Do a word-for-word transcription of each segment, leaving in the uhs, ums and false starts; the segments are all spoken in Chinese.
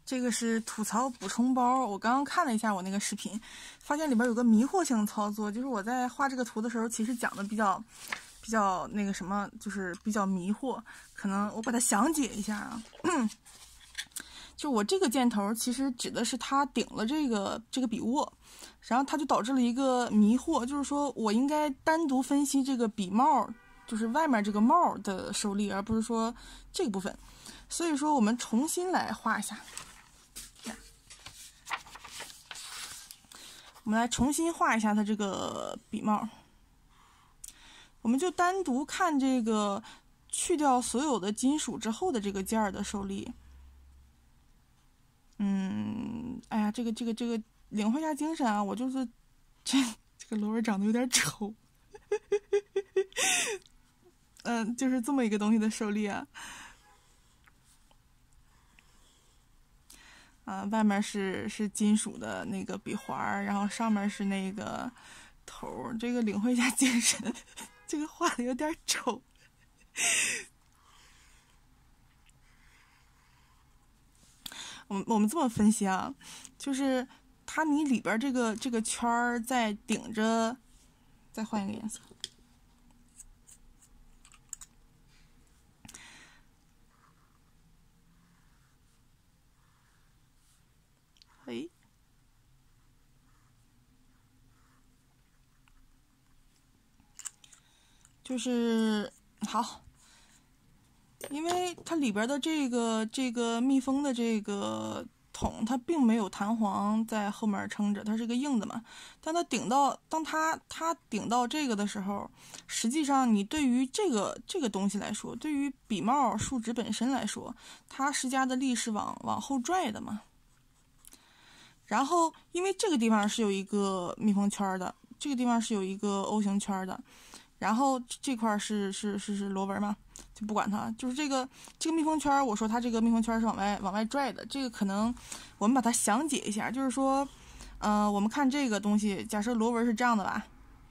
这个是吐槽补充包，我刚刚看了一下我那个视频，发现里边有个迷惑性操作，就是我在画这个图的时候，其实讲的比较比较那个什么，就是比较迷惑，可能我把它详解一下啊。就我这个箭头其实指的是它顶了这个这个笔握，然后它就导致了一个迷惑，就是说我应该单独分析这个笔帽，就是外面这个帽的受力，而不是说这个部分。所以说我们重新来画一下。我们来重新画一下它这个笔帽，我们就单独看这个去掉所有的金属之后的这个件儿的受力。嗯，哎呀，这个这个这个领会一下精神啊！我就是这这个螺纹长得有点丑，嗯，就是这么一个东西的受力啊。啊，外面是是金属的那个笔环，然后上面是那个头，这个领会一下精神，这个画的有点丑。我们我们这么分析啊，就是它你里边这个这个圈儿在顶着，再换一个颜色。哎，就是好，因为它里边的这个这个密封的这个桶，它并没有弹簧在后面撑着，它是个硬的嘛。但它顶到，当它它顶到这个的时候，实际上你对于这个这个东西来说，对于笔帽树脂本身来说，它施加的力是往往后拽的嘛。然后，因为这个地方是有一个密封圈的，这个地方是有一个 O 型圈的，然后这块是是是是螺纹嘛，就不管它，就是这个这个密封圈，我说它这个密封圈是往外往外拽的，这个可能我们把它详解一下，就是说，呃，我们看这个东西，假设螺纹是这样的吧，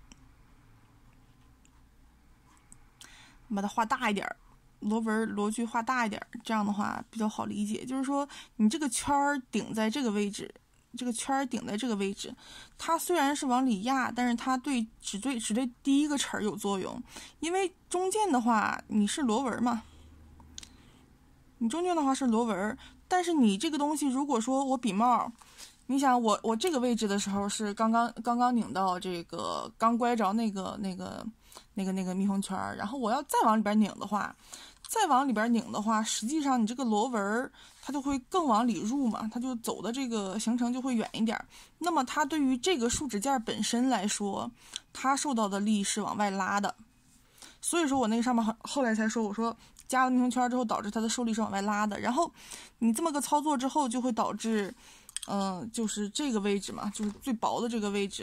把它画大一点，螺纹螺距画大一点，这样的话比较好理解，就是说你这个圈顶在这个位置。这个圈顶在这个位置，它虽然是往里压，但是它对只对只对第一个齿有作用，因为中间的话你是螺纹嘛，你中间的话是螺纹，但是你这个东西如果说我笔帽，你想我我这个位置的时候是刚刚刚刚拧到这个刚乖着那个那个那个那个密封圈，然后我要再往里边拧的话。再往里边拧的话，实际上你这个螺纹它就会更往里入嘛，它就走的这个行程就会远一点。那么它对于这个树脂件本身来说，它受到的力是往外拉的。所以说我那个上面后来才说，我说加了密封圈之后，导致它的受力是往外拉的。然后你这么个操作之后，就会导致，嗯、呃，就是这个位置嘛，就是最薄的这个位置。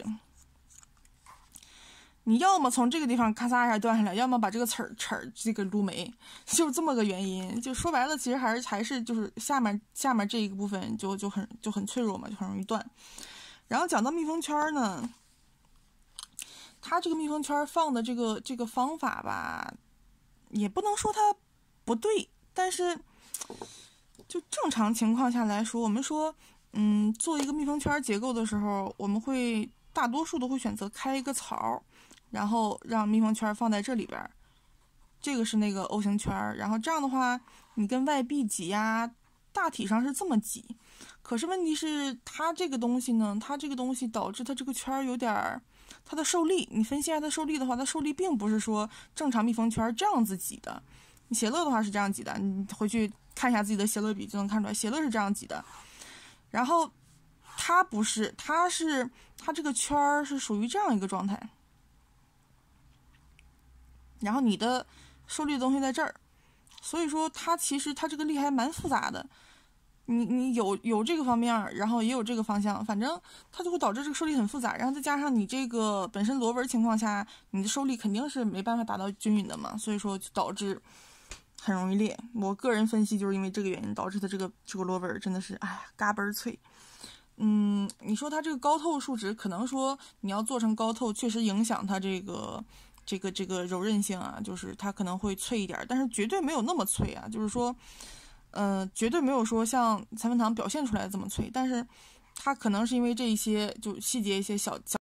你要么从这个地方咔嚓一下断下来，要么把这个齿儿齿儿这个撸没，就是这么个原因。就说白了，其实还是还是就是下面下面这一个部分就就很就很脆弱嘛，就很容易断。然后讲到密封圈呢，它这个密封圈放的这个这个方法吧，也不能说它不对，但是就正常情况下来说，我们说，嗯，做一个密封圈结构的时候，我们会大多数都会选择开一个槽。然后让密封圈放在这里边，这个是那个 O 型圈，然后这样的话，你跟外壁挤压大体上是这么挤。可是问题是，它这个东西呢，它这个东西导致它这个圈有点，它的受力，你分析一下它受力的话，它受力并不是说正常密封圈这样子挤的。你写乐的话是这样挤的，你回去看一下自己的写乐笔就能看出来，写乐是这样挤的。然后它不是，它是它这个圈是属于这样一个状态。然后你的受力的东西在这儿，所以说它其实它这个力还蛮复杂的。你你有有这个方面，然后也有这个方向，反正它就会导致这个受力很复杂。然后再加上你这个本身螺纹情况下，你的受力肯定是没办法达到均匀的嘛，所以说就导致很容易裂。我个人分析就是因为这个原因导致它这个这个螺纹真的是哎呀嘎嘣脆。嗯，你说它这个高透树脂，可能说你要做成高透，确实影响它这个。这个这个柔韧性啊，就是它可能会脆一点，但是绝对没有那么脆啊。就是说， 呃，绝对没有说像三分糖表现出来的这么脆，但是它可能是因为这一些就细节一些小小